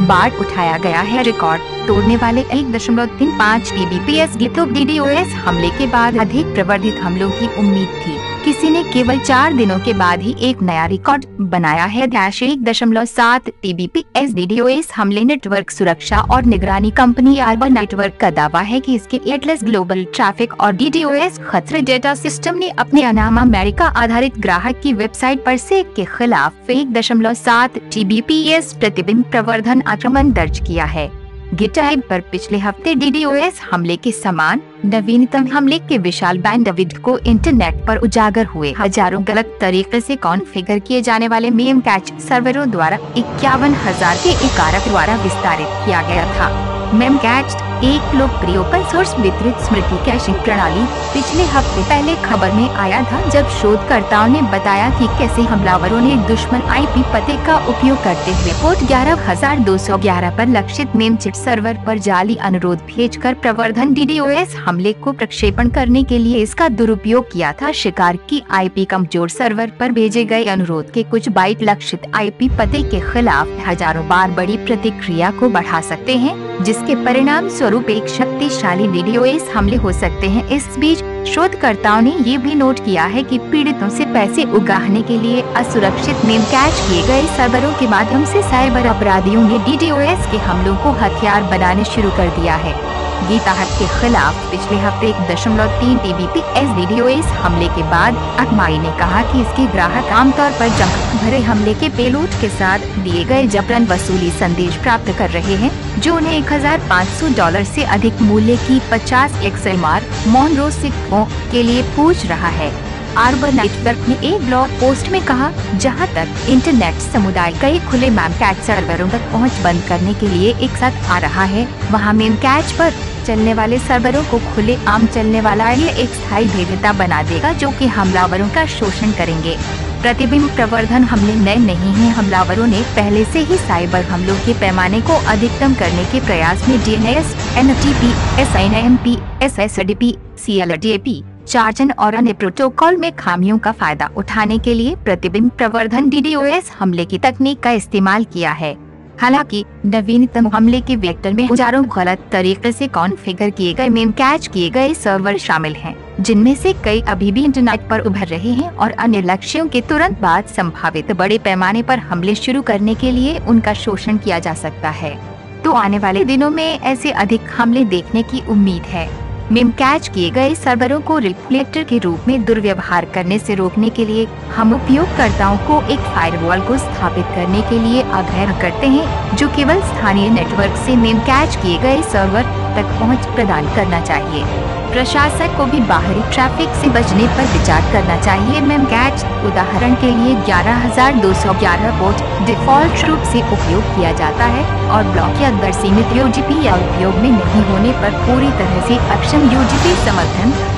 बार उठाया गया है रिकॉर्ड तोड़ने वाले 1.35 Tbps गिटहब DDoS हमले के बाद अधिक प्रवर्धित हमलों की उम्मीद थी। किसी ने केवल 4 दिनों के बाद ही एक नया रिकॉर्ड बनाया है। 1.7 Tbps DDoS हमले नेटवर्क सुरक्षा और निगरानी कंपनी आर्बर नेटवर्क का दावा है कि इसके एटलस ग्लोबल ट्रैफिक और DDoS खतरे डेटा सिस्टम ने अपने अनाम अमेरिका आधारित ग्राहक की वेबसाइट पर से के खिलाफ 1.7 Tbps प्रतिबिंब प्रवर्धन आक्रमण दर्ज किया है। गिटहब पर पिछले हफ्ते DDoS हमले के समान नवीनतम हमले के विशाल बैंडविड्थ को इंटरनेट पर उजागर हुए हजारों गलत तरीके से कॉन्फ़िगर किए जाने वाले मेमकैच सर्वरों द्वारा 51,000 के एक कारक द्वारा विस्तारित किया गया था। मेमकैच एक लोकप्रिय ओपन सोर्स वितरित स्मृति कैशिंग प्रणाली पिछले हफ्ते पहले खबर में आया था, जब शोधकर्ताओं ने बताया कि कैसे हमलावरों ने दुश्मन IP पते का उपयोग करते हुए पोर्ट 11,211 पर लक्षित मेमचैट सर्वर पर जाली अनुरोध भेजकर प्रवर्धन DDoS हमले को प्रक्षेपण करने के लिए इसका दुरुपयोग किया था। शिकार की IP कमजोर सर्वर पर भेजे गए अनुरोध के कुछ बाइट लक्षित IP पते के खिलाफ हजारों बार बड़ी प्रतिक्रिया को बढ़ा सकते हैं, जिसके परिणाम स्वरूप एक शक्तिशाली DDoS हमले हो सकते हैं। इस बीच शोधकर्ताओं ने ये भी नोट किया है कि पीड़ितों से पैसे उगाहने के लिए असुरक्षित मेमकैच किए गए सर्वरों के माध्यम से साइबर अपराधियों ने DDoS के हमलों को हथियार बनाने शुरू कर दिया है। गिटहब के खिलाफ पिछले हफ्ते 1.3 Tbps DDoS हमले के बाद अकमाई ने कहा कि इसके ग्राहक आमतौर पर जंग भरे हमले के पेलोड के साथ दिए गए जबरन वसूली संदेश प्राप्त कर रहे हैं, जो उन्हें $1,500 से अधिक मूल्य की 50 XMR मोनरो सिक्कों के लिए पूछ रहा है। आर्बर नेटवर्क ने एक ब्लॉग पोस्ट में कहा, जहां तक इंटरनेट समुदाय कई खुले मेमकैच सर्वरों तक पहुंच बंद करने के लिए एक साथ आ रहा है, वहां मेमकैच पर चलने वाले सर्वरों को खुले आम चलने वाला ये एक स्थायी भेद्यता बना देगा, जो कि हमलावरों का शोषण करेंगे। प्रतिबिंब प्रवर्धन हमले नए नहीं हैं। हमलावरों ने पहले से ही साइबर हमलों के पैमाने को अधिकतम करने के प्रयास में DNS, NTP, SNMP, SSDP, CLDAP, चार्जन और अन्य प्रोटोकॉल में खामियों का फायदा उठाने के लिए प्रतिबिंब प्रवर्धन DDoS हमले की तकनीक का इस्तेमाल किया है। हालांकि नवीनतम हमले के वेक्टर में हजारों गलत तरीके से कॉन्फ़िगर किए गए मेमकैच किए गए सर्वर शामिल हैं, जिनमें से कई अभी भी इंटरनेट पर उभर रहे हैं और अन्य लक्ष्यों के तुरंत बाद संभावित बड़े पैमाने पर हमले शुरू करने के लिए उनका शोषण किया जा सकता है। तो आने वाले दिनों में ऐसे अधिक हमले देखने की उम्मीद है। मेमकैच किए गए सर्वरों को रिफ्लेक्टर के रूप में दुर्व्यवहार करने से रोकने के लिए हम उपयोगकर्ताओं को एक फायरवॉल को स्थापित करने के लिए आग्रह करते हैं, जो केवल स्थानीय नेटवर्क से मेमकैच किए गए सर्वर तक पहुंच प्रदान करना चाहिए। प्रशासक को भी बाहरी ट्रैफिक से बचने पर विचार करना चाहिए। मेमकैच उदाहरण के लिए 11,211 पोर्ट डिफॉल्ट रूप से उपयोग किया जाता है और ब्लॉक या अंदर सीमित UDP या उपयोग में नहीं होने पर पूरी तरह से अक्षम UDP समर्थन